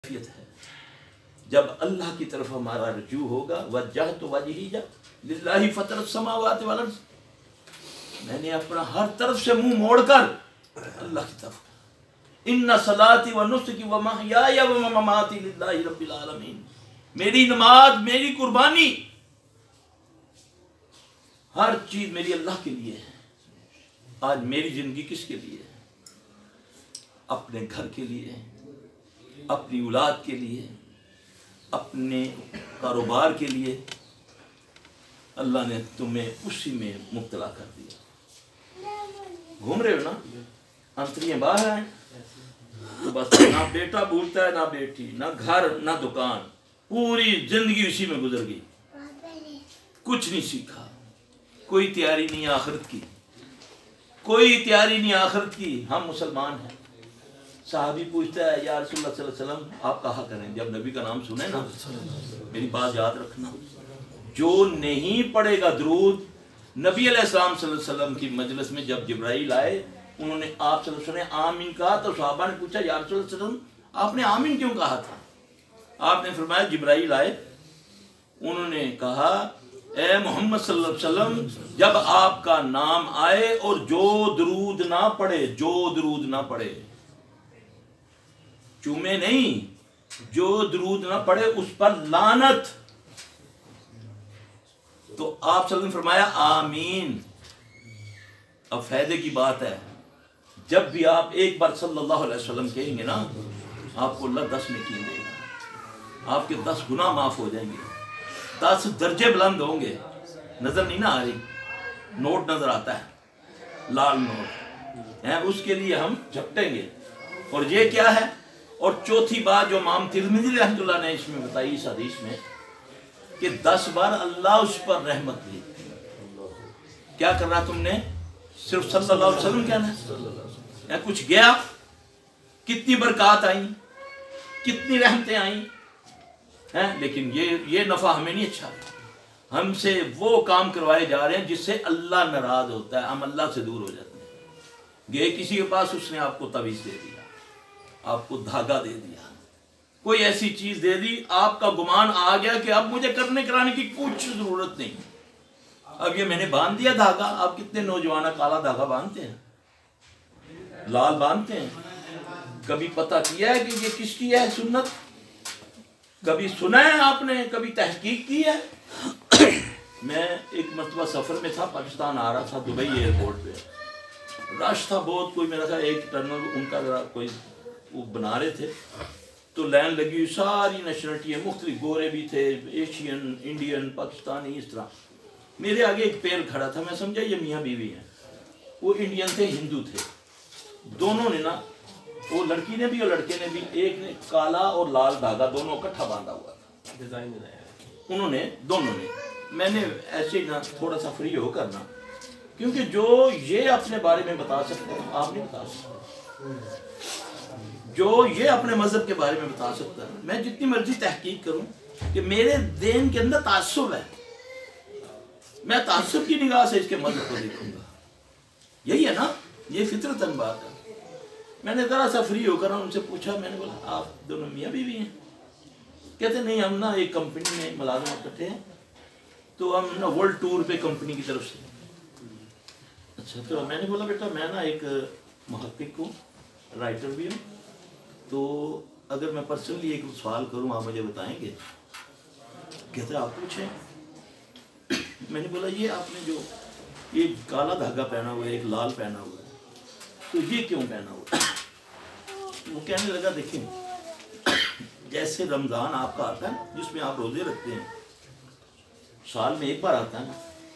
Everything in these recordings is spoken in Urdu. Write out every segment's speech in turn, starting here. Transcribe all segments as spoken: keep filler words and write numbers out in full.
ہے جب اللہ کی طرف ہمارا رجوع ہوگا وجہت وجہی للہ فطر السماوات والارض، میں نے اپنا ہر طرف سے منہ موڑ کر اللہ کی طرف، ان صلاتی و نسکی و محیای و مماتی للہ رب العالمین، میری نماز میری قربانی ہر چیز میری اللہ کے لیے ہے۔ آج میری زندگی کس کے لیے ہے؟ اپنے گھر کے لیے، اپنی اولاد کے لیے، اپنے کاروبار کے لیے۔ اللہ نے تمہیں اسی میں مبتلا کر دیا، گھوم رہے ہو نا، انتریاں باہر ہیں تو بس نہ بیٹا بھولتا ہے، نہ بیٹی، نہ گھر، نہ دکان، پوری زندگی اسی میں گزر گئی، کچھ نہیں سیکھا، کوئی تیاری نہیں آخرت کی، کوئی تیاری نہیں آخرت کی۔ ہم مسلمان ہیں۔ صحابی پوچھتا ہے یا رسول اللہ صلی اللہ علیہ وسلم آپ کہا کریں جب نبی کا نام سنیں نا، میری بات یاد رکھنا، جو نہیں پڑھے گا درود، نبی علیہ السلام صلی اللہ علیہ وسلم کی مجلس میں جب جبرائیل آئے، انہوں نے آپ صلی اللہ علیہ وسلم نے آمین کہا تو صحابہ نے پوچھا یا رسول اللہ صلی اللہ علیہ وسلم آپ نے آمین کیوں کہا تھا؟ آپ نے فرمایا جبرائیل آئے، انہوں نے کہا اے محمد صلی اللہ علیہ وسلم جب آپ کا نام آئے اور جو درود نہ پڑھے، جو درود نہ پڑھے، چومے نہیں، جو درود نہ پڑھے اس پر لعنت۔ تو آپ صلی اللہ علیہ وسلم نے فرمایا آمین۔ اب فائدے کی بات ہے، جب بھی آپ ایک بار صلی اللہ علیہ وسلم کہیں گے نا، آپ کو اللہ دس نیکی دے گا، آپ کے دس گناہ معاف ہو جائیں گے، دس درجے بلند ہوں گے۔ نظر نہیں نہ آ رہی، نوٹ نظر آتا ہے، لال نوٹ ہے، اس کے لیے ہم جھپٹیں گے۔ اور یہ کیا ہے؟ اور چوتھی بات جو امام ترمذی رحمۃ اللہ نے اس میں بتائی اس حدیث میں کہ دس بار اللہ اس پر رحمت دی۔ کیا کرنا تم نے؟ صرف صلی اللہ علیہ وسلم کہنا ہے یا کچھ گیا؟ کتنی برکات آئیں، کتنی رحمتیں آئیں ہیں، لیکن یہ یہ نفع ہمیں نہیں اچھا، ہم سے وہ کام کروائے جا رہے ہیں جس سے اللہ ناراض ہوتا ہے، ہم اللہ سے دور ہو جاتے ہیں۔ گئے کسی کے پاس، اس نے آپ کو تعویذ دے دیا، آپ کو دھاگا دے دیا، کوئی ایسی چیز دے دی، آپ کا گمان آ گیا کہ اب مجھے کرنے کرانے کی کچھ ضرورت نہیں، اب یہ میں نے باندھ دیا دھاگا۔ آپ کتنے نوجوان کالا دھاگا باندھتے ہیں، لال باندھتے ہیں، کبھی پتہ کیا ہے کہ یہ کس کی ہے سنت؟ کبھی سنا ہے آپ نے؟ کبھی تحقیق کی ہے؟ میں ایک مرتبہ سفر میں تھا، پاکستان آ رہا تھا، دبئی ایئرپورٹ پہ رش تھا بہت، کوئی میرا تھا ایک ٹرنل ان کا ذرا کوئی وہ بنا رہے تھے، تو لائن لگی ہوئی، ساری نیشنلٹی ہے، مختلف، گورے بھی تھے، ایشین، انڈین، پاکستانی، اس طرح۔ میرے آگے ایک پیر کھڑا تھا، میں سمجھا یہ میاں بیوی ہیں، وہ انڈین تھے، ہندو تھے، دونوں نے نا، وہ لڑکی نے بھی اور لڑکے نے بھی، ایک نے کالا اور لال دھاگا دونوں اکٹھا باندھا ہوا تھا، ڈیزائن انہوں نے، دونوں نے۔ میں نے ایسے ہی نا تھوڑا سا فری ہو کرنا، کیونکہ جو یہ اپنے بارے میں بتا سکتے ہیں آپ نہیں بتا سکتے، جو یہ اپنے مذہب کے بارے میں بتا سکتا ہے، میں جتنی مرضی تحقیق کروں کہ میرے ذہن کے اندر تعصب ہے، میں تعصب کی نگاہ سے اس کے مذہب کو دیکھوں گا، یہی ہے نا، یہ فطرتاً بات ہے۔ میں نے ذرا سا فری ہو کر ان سے پوچھا، میں نے بولا آپ دونوں میاں بیوی ہیں؟ کہتے نہیں ہم نا ایک کمپنی میں ملازمت کرتے ہیں، تو ہم نا ورلڈ ٹور پہ کمپنی کی طرف سے۔ اچھا، تو میں نے بولا بیٹا میں نا ایک محقق ہوں، رائٹر بھی ہوں، تو اگر میں پرسنلی ایک سوال کروں آپ مجھے بتائیں گے؟ کہتے آپ پوچھیں۔ میں نے بولا یہ آپ نے جو یہ کالا دھاگا پہنا ہوا ہے، ایک لال پہنا ہوا ہے، تو یہ کیوں پہنا ہوا ہے؟ وہ کہنے لگا دیکھیں جیسے رمضان آپ کا آتا ہے جس میں آپ روزے رکھتے ہیں، سال میں ایک بار آتا ہے،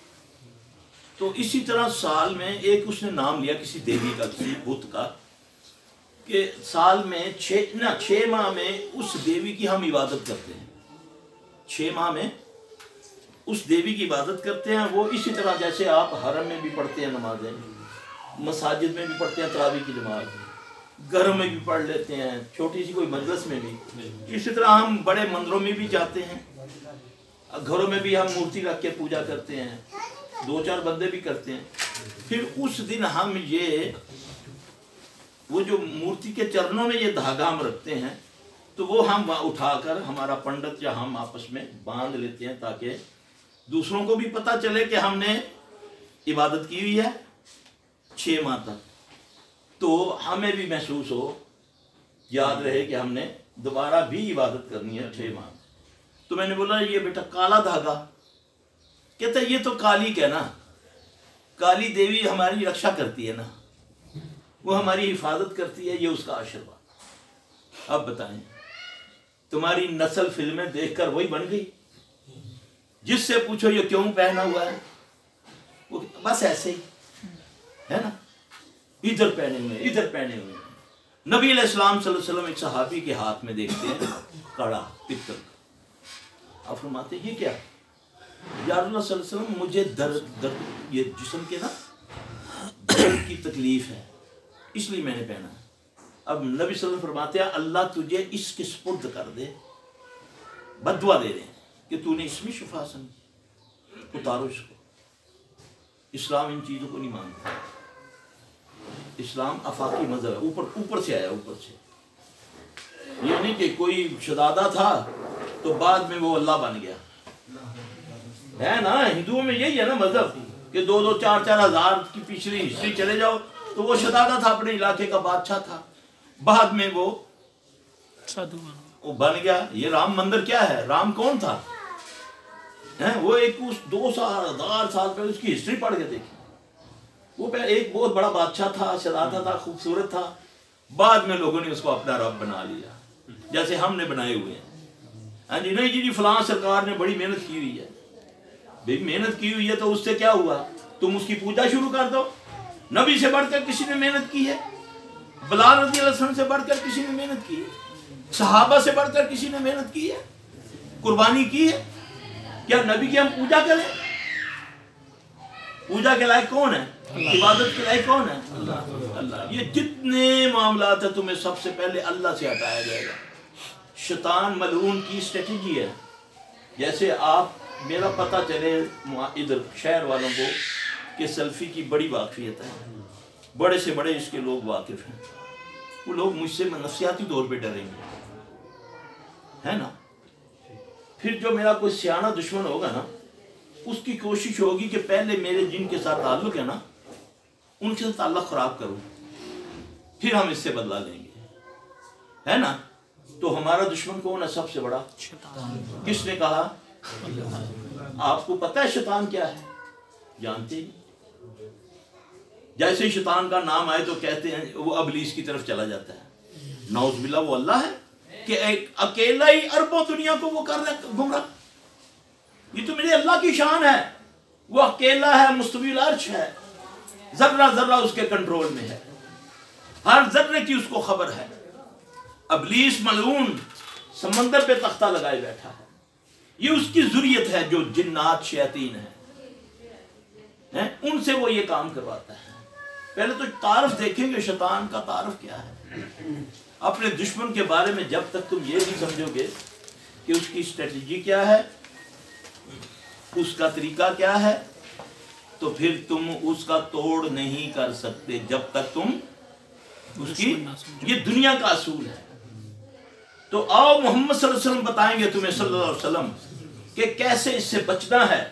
تو اسی طرح سال میں ایک اس نے نام لیا کسی دیوی کا، کسی بت کا، کہ سال میں چھ نہ چھ ماہ میں اس دیوی کی ہم عبادت کرتے ہیں، چھ ماہ میں اس دیوی کی عبادت کرتے ہیں۔ وہ اسی طرح جیسے آپ حرم میں بھی پڑھتے ہیں نمازیں، مساجد میں بھی پڑھتے ہیں تراویح کی نماز، گھروں میں بھی پڑھ لیتے ہیں، چھوٹی سی کوئی مجلس میں بھی، اسی طرح ہم بڑے مندروں میں بھی جاتے ہیں، گھروں میں بھی ہم مورتی رکھ کے پوجا کرتے ہیں، دو چار بندے بھی کرتے ہیں۔ پھر اس دن ہم یہ وہ جو مورتی کے چرنوں میں یہ دھاگا ہم رکھتے ہیں، تو وہ ہم اٹھا کر ہمارا پنڈت یا ہم آپس میں باندھ لیتے ہیں تاکہ دوسروں کو بھی پتہ چلے کہ ہم نے عبادت کی ہوئی ہے چھ ماہ تک، تو ہمیں بھی محسوس ہو، یاد رہے کہ ہم نے دوبارہ بھی عبادت کرنی ہے چھ ماہ۔ تو میں نے بولا یہ بیٹا کالا دھاگا، کہتا ہے یہ تو کالی کا نا، کالی دیوی ہماری رکشا کرتی ہے نا، وہ ہماری حفاظت کرتی ہے، یہ اس کا آشیرواد۔ اب بتائیں تمہاری نسل فلمیں دیکھ کر وہی بن گئی؟ جس سے پوچھو یہ کیوں پہنا ہوا ہے، وہ بس ایسے ہی ہے نا، ادھر پہنے ہوئے ادھر پہنے ہوئے۔ نبی علیہ السلام صلی اللہ علیہ وسلم ایک صحابی کے ہاتھ میں دیکھتے ہیں کڑا پتل کا، آپ فرماتے ہیں یہ کیا؟ یا رسول اللہ صلی اللہ علیہ وسلم مجھے درد درد یہ جسم کے نا درد کی تکلیف ہے، اس لیے میں نے پہنا ہے۔ اب نبی صلی اللہ علیہ وسلم فرماتے ہیں اللہ تجھے اس کے سپرد کر دے، بد دعا دے دیں کہ تو نے اس میں شفا سمجھی، اتارو اس کو۔ اسلام ان چیزوں کو نہیں مانتا، اسلام آفاقی مذہب ہے، اوپر اوپر سے آیا، اوپر سے۔ یہ نہیں کہ کوئی شدادہ تھا تو بعد میں وہ اللہ بن گیا، ہے نا؟ ہندوؤں میں یہی ہے نا مذہب کہ دو دو چار چار ہزار کی پچھلی ہسٹری چلے جاؤ تو وہ شدادہ تھا، اپنے علاقے کا بادشاہ تھا، بعد میں وہ وہ بن گیا۔ یہ رام مندر کیا ہے؟ رام کون تھا؟ وہ ایک اس دو سال ہزار سال پہلے اس کی ہسٹری پڑھ کے دیکھی، وہ ایک بہت بڑا بادشاہ تھا، شدادہ تھا، خوبصورت تھا، بعد میں لوگوں نے اس کو اپنا رب بنا لیا، جیسے ہم نے بنائے ہوئے ہیں۔ ہاں جی نہیں جی فلاں سرکار نے بڑی محنت کی ہوئی ہے، بھئی محنت کی ہوئی ہے تو اس سے کیا ہوا؟ تم اس کی پوجا شروع کر دو۔ نبی سے بڑھ کر کسی نے محنت کی ہے؟ بلال رضی اللہ عنہ سے بڑھ کر کسی نے محنت کی ہے؟ صحابہ سے بڑھ کر کسی نے محنت کی ہے؟ قربانی کی ہے؟ کیا نبی کی ہم پوجا کریں؟ پوجا کے لائق کون ہے؟ عبادت کے لائق کون ہے؟ اللہ۔ یہ جتنے معاملات ہیں تمہیں سب سے پہلے اللہ سے ہٹایا جائے گا۔ شیطان ملعون کی اسٹریٹجی ہے، جیسے آپ میرا پتہ چلے ادھر شہر والوں کو کہ سلفی کی بڑی واقفیت ہے، بڑے سے بڑے اس کے لوگ واقف ہیں، وہ لوگ مجھ سے نفسیاتی طور پہ ڈریں گے، ہے نا؟ پھر جو میرا کوئی سیانہ دشمن ہوگا نا، اس کی کوشش ہوگی کہ پہلے میرے جن کے ساتھ تعلق ہے نا ان کے ساتھ تعلق خراب کروں، پھر ہم اس سے بدلا لیں گے، ہے نا؟ تو ہمارا دشمن کون ہے سب سے بڑا؟ کس نے کہا؟ آپ کو پتہ ہے شیطان کیا ہے؟ جانتے ہی؟ جیسے شیطان کا نام آئے تو کہتے ہیں وہ ابلیس کی طرف چلا جاتا ہے، نعوذ باللہ وہ اللہ ہے کہ ایک اکیلا ہی اربوں دنیا کو وہ کر رہا گمراہ؟ یہ تو میرے اللہ کی شان ہے، وہ اکیلا ہے، مستوی العرش ہے، ذرہ ذرہ اس کے کنٹرول میں ہے، ہر ذرے کی اس کو خبر ہے۔ ابلیس ملعون سمندر پہ تختہ لگائے بیٹھا ہے، یہ اس کی ذریت ہے جو جنات شیاطین ہیں، ان سے وہ یہ کام کرواتا ہے۔ پہلے تو تعارف دیکھیں گے شیطان کا تعارف کیا ہے۔ اپنے دشمن کے بارے میں جب تک تم یہ نہیں سمجھو گے کہ اس کی اسٹریٹجی کیا ہے، اس کا طریقہ کیا ہے، تو پھر تم اس کا توڑ نہیں کر سکتے جب تک تم اس کی، یہ دنیا کا اصول ہے۔ تو آؤ محمد صلی اللہ علیہ وسلم بتائیں گے تمہیں صلی اللہ علیہ وسلم کہ کیسے اس سے بچنا ہے،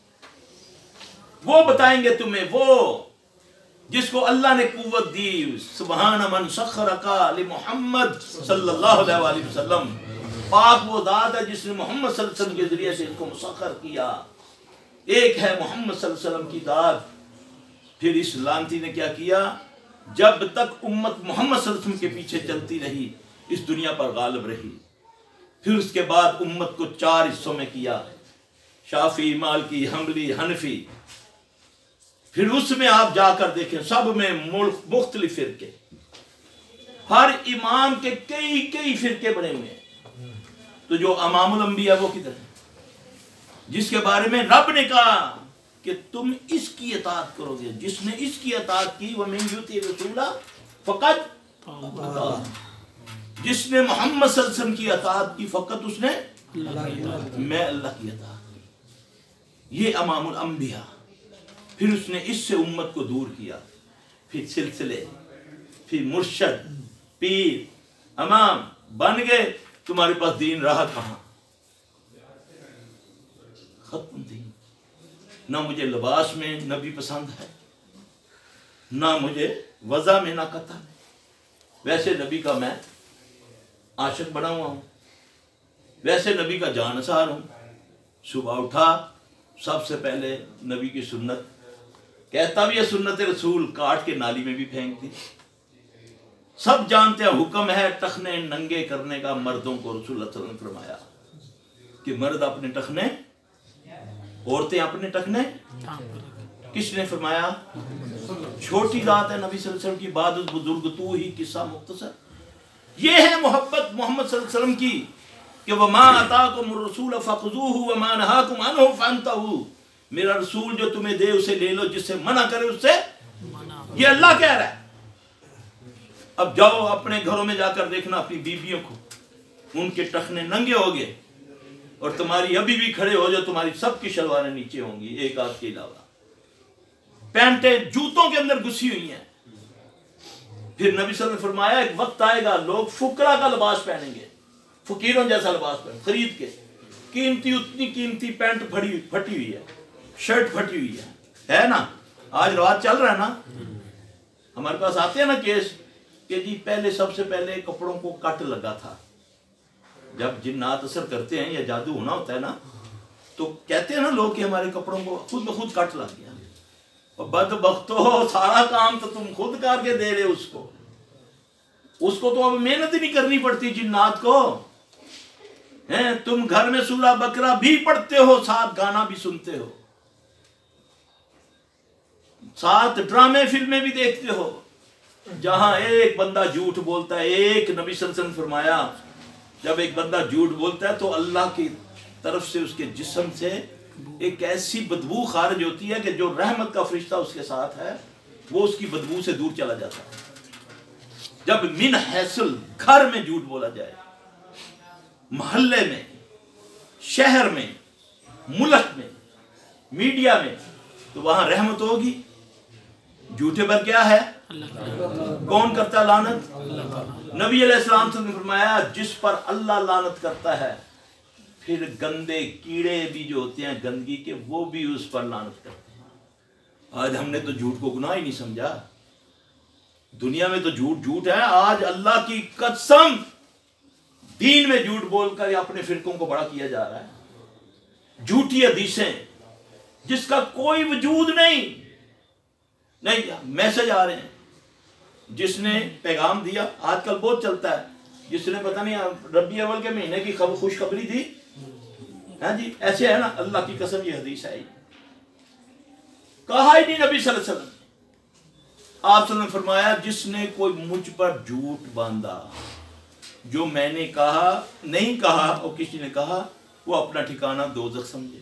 وہ بتائیں گے تمہیں، وہ جس کو اللہ نے قوت دی۔ سبحان من سخرک لمحمد صلی اللہ علیہ وآلہ وسلم، پاک وہ ذات ہے جس نے محمد صلی اللہ علیہ وسلم کے ذریعے سے اس کو مسخر کیا۔ ایک ہے محمد صلی اللہ علیہ وسلم کی ذات۔ پھر اس لعنتی نے کیا کیا؟ جب تک امت محمد صلی اللہ علیہ وسلم کے پیچھے چلتی رہی اس دنیا پر غالب رہی۔ پھر اس کے بعد امت کو چار حصوں میں کیا، شافعی، مالکی، حنبلی، حنفی۔ پھر اس میں آپ جا کر دیکھیں سب میں مختلف فرقے، ہر امام کے کئی کئی فرقے بنے ہوئے ہیں۔ تو جو امام الانبیاء وہ کدھر ہے؟ جس کے بارے میں رب نے کہا کہ تم اس کی اطاعت کرو گے، جس نے اس کی اطاعت کی وَمَن یُطِعِ الرَّسُولَ فَقَدْ اطاع، جس نے محمد صلی اللہ علیہ وسلم کی اطاعت کی فقط اس نے میں اللہ کی اطاعت کی۔ یہ امام الانبیاء۔ پھر اس نے اس سے امت کو دور کیا، پھر سلسلے، پھر مرشد، پیر، امام بن گئے، तुम्हारे पास दीन रहा कहाँ? खत्म दीन। ना मुझे लिबास में नबी पसंद है, ना मुझे वज़ा में, ना कता में। वैसे नबी का मैं आशिक बना हुआ हूँ, वैसे नबी का जानसार हूँ। सुबह उठा, सबसे पहले नबी की सुन्नत, कहता भी है सुन्नत रसूल, काट के नाली में भी फेंक दी। सब जानते हैं हुक्म है टखने नंगे करने का मर्दों को। रसूल सल्लल्लाहु अलैहि वसल्लम ने फरमाया कि मर्द अपने टखने, औरतें अपने टखने। किसने फरमाया? छोटी बात है नबी सल्लल्लाहु अलैहि वसल्लम की बात, उस बुजुर्ग तू ही किस्सा मुख्तसर। ये है मोहब्बत मोहम्मद सल्लल्लाहु अलैहि वसल्लम की कि वमा अताकुम रसूल फखुजूहु वमा नहाकुम अन्हु फंतहू। मेरा रसूल जो तुम्हें दे उसे ले लो, जिससे मना करे उससे। ये अल्लाह कह रहा है। अब जाओ अपने घरों में जाकर देखना अपनी बीबियों को, उनके टखने नंगे हो गए, और तुम्हारी अभी भी खड़े हो जाओ, तुम्हारी सबकी शलवारें नीचे होंगी एक आध के अलावा, पैंटें जूतों के अंदर घुसी हुई हैं। फिर नबी सल्लल्लाहु अलैहि वसल्लम ने फरमाया एक वक्त आएगा लोग फुकरा का लिबास पहनेंगे, फकीरों जैसा लिबास पहने, खरीद के, कीमती उतनी कीमती पैंट फटी फटी हुई है, शर्ट फटी हुई है, है ना? आज रिवाज चल रहा है ना, हमारे पास आते हैं ना केस कि जी पहले सबसे पहले कपड़ों को कट लगा था। जब जिन्नात असर करते हैं या जादू होना होता है ना, तो कहते हैं ना लोग कि हमारे कपड़ों को खुद ब खुद कट लग गया। और बदबख्तो, सारा काम तो तुम खुद करके दे रहे हो उसको उसको तो अब मेहनत ही नहीं करनी पड़ती जिन्नात को, हैं? तुम घर में सूरा बकरा भी पढ़ते हो, साथ गाना भी सुनते हो, साथ ड्रामे फिल्में भी देखते हो, जहां एक बंदा झूठ बोलता है। एक नबी सल्लल्लाहु अलैहि वसल्लम फरमाया जब एक बंदा झूठ बोलता है तो अल्लाह की तरफ से उसके जिस्म से एक ऐसी बदबू खारिज होती है कि जो रहमत का फरिश्ता उसके साथ है वो उसकी बदबू से दूर चला जाता है। जब मिन हैसल घर में झूठ बोला जाए, मोहल्ले में, शहर में, मुल्क में, मीडिया में, तो वहां रहमत होगी। झूठे पर क्या है? कौन करता लानत? नबी अलैहिस्सलाम ने फरमाया जिस पर अल्लाह लानत करता है, फिर गंदे कीड़े भी जो होते हैं गंदगी के, वो भी उस पर लानत करते हैं। आज हमने तो झूठ को गुनाह ही नहीं समझा। दुनिया में तो झूठ झूठ है। आज अल्लाह की कसम दीन में झूठ बोलकर अपने फिरकों को बड़ा किया जा रहा है। झूठी हदीसें जिसका कोई वजूद नहीं, नहीं मैसेज आ रहे हैं, जिसने पैगाम दिया, आजकल बहुत चलता है, जिसने पता नहीं रबी अव्वल के महीने की खबर खुशखबरी दी, हाँ जी ऐसे है ना, अल्लाह की कसम ये हदीस है, कहा ही नहीं नबी सल्लल्लाहु अलैहि वसल्लम। आप ने फरमाया जिसने कोई मुझ पर झूठ बांधा, जो मैंने कहा नहीं कहा और किसी ने कहा, वो अपना ठिकाना दोज़ख समझे,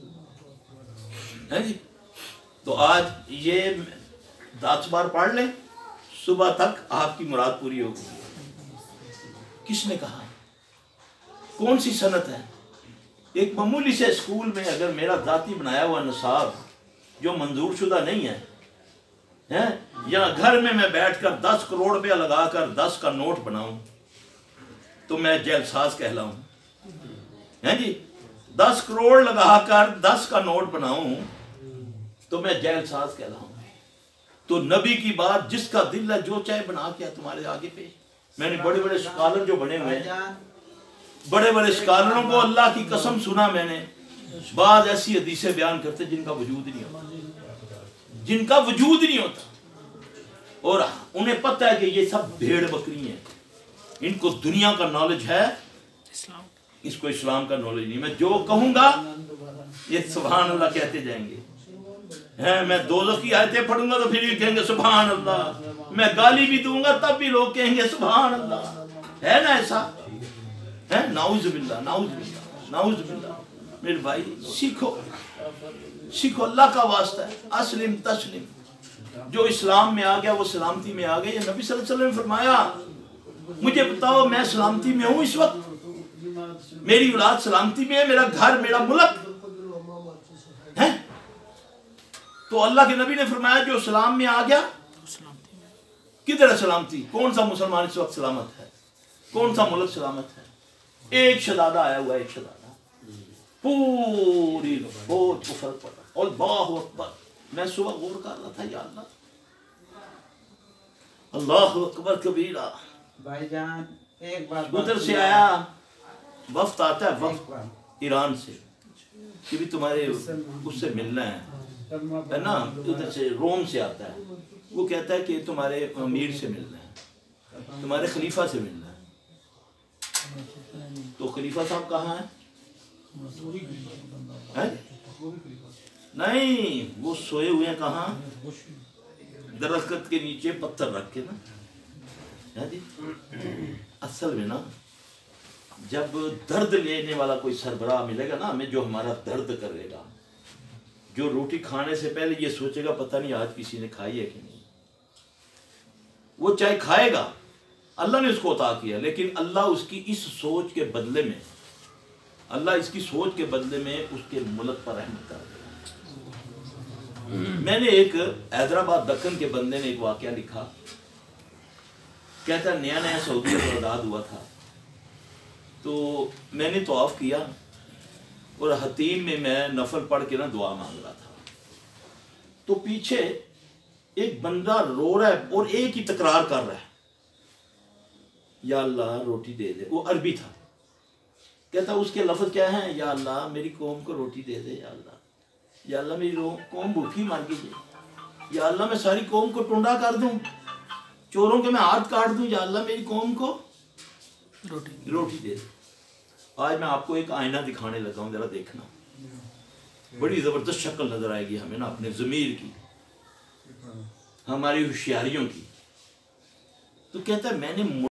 है जी। तो आज ये दस बार पढ़ लें, सुबह तक आपकी मुराद पूरी होगी। किसने कहा? कौन सी सनत है? एक मामूली से स्कूल में अगर मेरा जाती बनाया हुआ निसाब जो मंजूर शुदा नहीं है, हैं, या घर में मैं बैठकर दस करोड़ रुपया लगाकर दस का नोट बनाऊं तो मैं जेलसाज कहलाऊं, हैं जी। दस करोड़ लगाकर दस का नोट बनाऊं तो मैं जेलसाज कहलाऊं। तो नबी की बात, जिसका दिल है जो चाहे बना के तुम्हारे आगे पे। मैंने बड़े बड़े स्कॉलर जो बने हुए हैं, बड़े बड़े स्कॉलरों को अल्लाह की कसम सुना मैंने, बाद ऐसी हदीसें बयान करते जिनका वजूद नहीं होता, जिनका वजूद नहीं होता, और उन्हें पता है कि ये सब भेड़ बकरी हैं, इनको दुनिया का नॉलेज है, इसको इस्लाम का नॉलेज नहीं। मैं जो कहूंगा ये सुभान अल्लाह कहते जाएंगे, है, मैं दोज़ख की आयतें पढ़ूंगा तो फिर भी कहेंगे सुभान अल्लाह, मैं गाली भी दूंगा तब भी लोग कहेंगे सुभान अल्लाह, है ना ऐसा है। नाउज़ बिल्लाह, नाउज़ बिल्लाह, नाउज़ बिल्लाह। मेरे भाई सीखो, सीखो, अल्लाह का वास्ता है, अस्लिम तस्लिम। जो इस्लाम में आ गया वो सलामती में आ गया। ये नबी सल्लल्लाहु अलैहि वसल्लम ने फरमाया मुझे बताओ मैं सलामती में हूँ इस वक्त, मेरी औलाद सलामती में है, मेरा घर, मेरा मुल्क है। तो अल्लाह के नबी ने फरमाया जो सलाम में आ गया, किधर है सलामती? कौन सा मुसलमान इस वक्त सलामत है? कौन सा मुल्क सलामत है? ایک شہزادہ آیا ہوا ہے، ایک شہزادہ، پوری بہت کو فرق پڑ رہا، اللہ اکبر. میں صبح غور کر رہا تھا، یا اللہ اللہ اکبر کبیرہ. بھائی جان ایک بات ادھر سے آیا وفد، آتا ہے وفد ایران سے کہ بھی تمہارے اس سے ملنا ہے ہے نا، ادھر سے روم سے آتا ہے. وہ کہتا ہے کہ تمہارے امیر سے ملنا ہے، تمہارے خلیفہ سے ملنا ہے. تو خلیفہ صاحب کہاں ہیں؟ نہیں، وہ سوئے ہوئے ہیں کہاں؟ درخت کے نیچے پتھر رکھ کے نا. جی اصل میں نا جب درد لینے والا کوئی سربراہ ملے گا نا ہمیں، جو ہمارا درد کرے گا، جو روٹی کھانے سے پہلے یہ سوچے گا پتہ نہیں آج کسی نے کھائی ہے کہ نہیں، وہ چاہے کھائے گا، اللہ نے اس کو عطا کیا، لیکن اللہ اس کی اس سوچ کے بدلے میں اللہ اس کی سوچ کے بدلے میں اس کے ملک پر رحمت کر دے گا. میں نے ایک حیدرآباد دکن کے بندے نے ایک واقعہ لکھا، کہتا نیا نیا سعودیہ کا آزاد ہوا تھا، تو میں نے طواف کیا اور حتیم میں میں نفل پڑھ کے نا دعا مانگ رہا تھا، تو پیچھے ایک بندہ رو رہا ہے اور ایک ہی تکرار کر رہا ہے، یا اللہ روٹی دے دے. وہ عربی تھا. کہتا اس کے لفظ کیا ہیں؟ یا اللہ میری قوم کو روٹی دے دے، یا اللہ یا اللہ میری قوم بھوکی مار گئی، یا اللہ میں ساری قوم کو ٹنڈا کر دوں، چوروں کے میں ہاتھ کاٹ دوں، یا اللہ میری قوم کو روٹی روٹی دے دے. آج میں آپ کو ایک آئینہ دکھانے لگا ہوں، ذرا دیکھنا، بڑی زبردست شکل نظر آئے گی ہمیں نا اپنے ضمیر کی، ہماری ہوشیاریوں کی. تو کہتا ہے میں نے